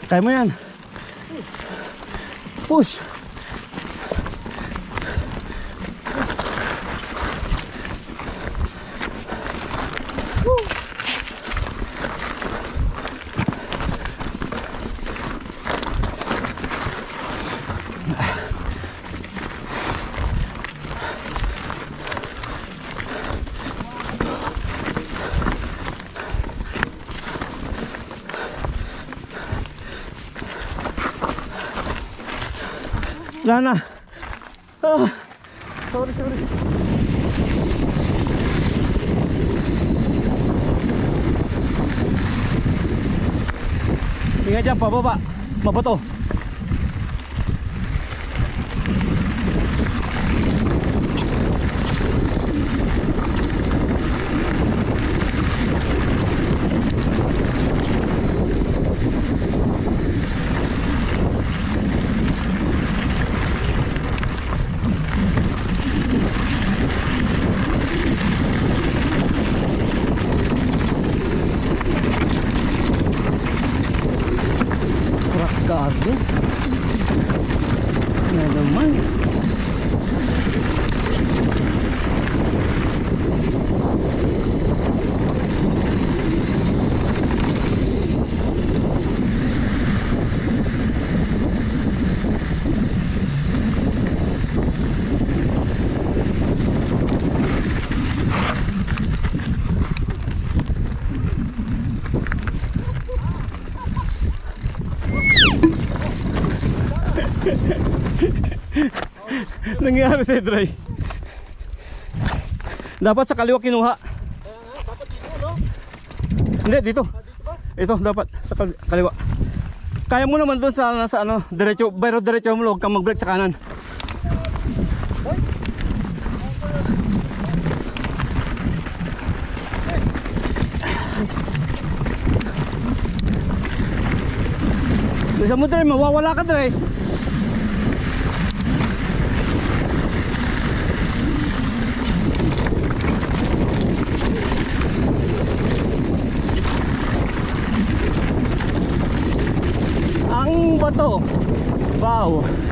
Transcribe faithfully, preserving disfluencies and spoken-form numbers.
Kaya mo yan. Push. Wala na. Ah, sorry, sorry. Ingat dyan, pababa. Mabato. Gago na naman. Nangyari sa dry. Dapat sa kaliwa kinuha. Dapat dito, no? Hindi, dito. Ito, dapat sa kaliwa. Kaya mo naman doon sa, sa ano, diretso. Pero diretso mo, huwag kang mag-brake sa kanan. Bisa mo dre, mawawala ka dre. Ang bato. Wow.